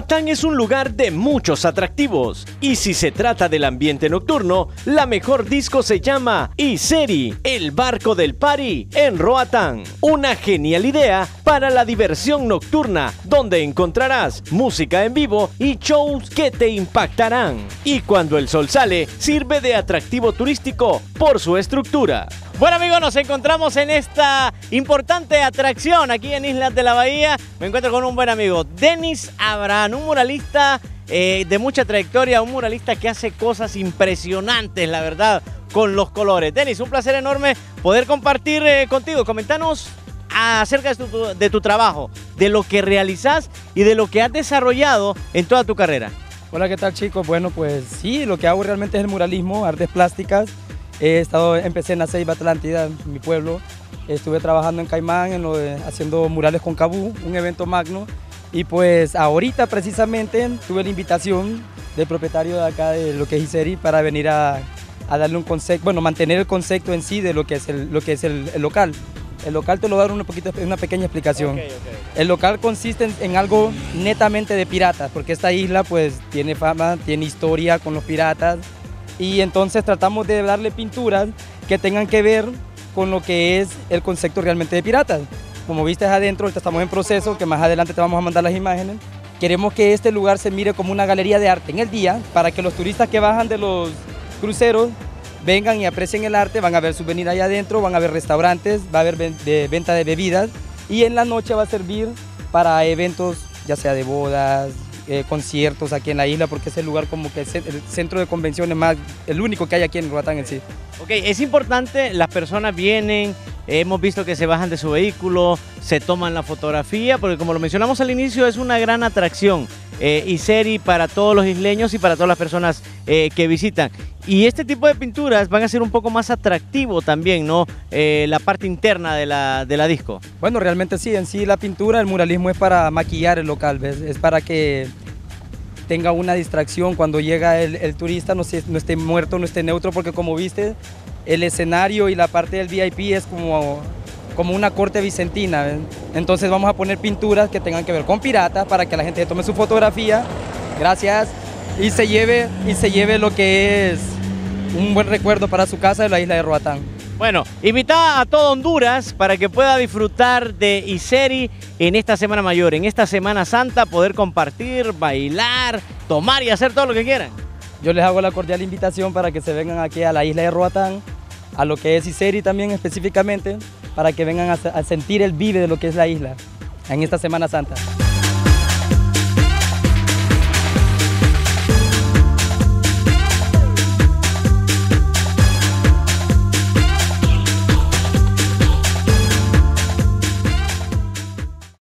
Roatán es un lugar de muchos atractivos y si se trata del ambiente nocturno, la mejor disco se llama Iseri, el barco del party en Roatán. Una genial idea para la diversión nocturna, donde encontrarás música en vivo y shows que te impactarán. Y cuando el sol sale, sirve de atractivo turístico por su estructura. Bueno amigos, nos encontramos en esta importante atracción aquí en Islas de la Bahía. Me encuentro con un buen amigo, Denis Abraham, un muralista de mucha trayectoria, un muralista que hace cosas impresionantes, la verdad, con los colores. Denis, un placer enorme poder compartir contigo. Comentanos acerca de tu trabajo, de lo que realizas y de lo que has desarrollado en toda tu carrera. Hola, ¿qué tal chicos? Bueno, pues sí, lo que hago realmente es el muralismo, artes plásticas. Empecé en la Ceiba Atlántida, mi pueblo. Estuve trabajando en Caimán, haciendo murales con Cabú, un evento magno. Y pues ahorita precisamente tuve la invitación del propietario de acá de lo que es Iseri para venir a darle un concepto, bueno, mantener el concepto en sí de lo que es el local. El local te lo voy a dar una pequeña explicación. Okay. El local consiste en algo netamente de piratas, porque esta isla pues tiene fama, tiene historia con los piratas. Y entonces tratamos de darle pinturas que tengan que ver con lo que es el concepto realmente de piratas. Como viste adentro, ahorita estamos en proceso, que más adelante te vamos a mandar las imágenes. Queremos que este lugar se mire como una galería de arte en el día, para que los turistas que bajan de los cruceros vengan y aprecien el arte, van a ver souvenirs allá adentro, van a ver restaurantes, va a haber venta de bebidas y en la noche va a servir para eventos, ya sea de bodas, conciertos aquí en la isla, porque es el lugar como que es el centro de convenciones más, el único que hay aquí en Roatán en sí. Ok, es importante, las personas vienen, hemos visto que se bajan de su vehículo, se toman la fotografía, porque como lo mencionamos al inicio, es una gran atracción, Iseri para todos los isleños y para todas las personas que visitan. Y este tipo de pinturas van a ser un poco más atractivo también, ¿no? La parte interna de la disco. Bueno, realmente sí, en sí la pintura, el muralismo es para maquillar el local, ¿ves? Es para que tenga una distracción cuando llega el turista, no esté muerto, no esté neutro, porque como viste, el escenario y la parte del VIP es como una corte vicentina, ¿ves? Entonces vamos a poner pinturas que tengan que ver con piratas para que la gente tome su fotografía, gracias, y se lleve lo que es un buen recuerdo para su casa de la isla de Roatán. Bueno, invita a todo Honduras para que pueda disfrutar de Iseri en esta Semana Mayor, en esta Semana Santa, poder compartir, bailar, tomar y hacer todo lo que quieran. Yo les hago la cordial invitación para que se vengan aquí a la isla de Roatán, a lo que es Iseri también específicamente, para que vengan a sentir el vive de lo que es la isla en esta Semana Santa.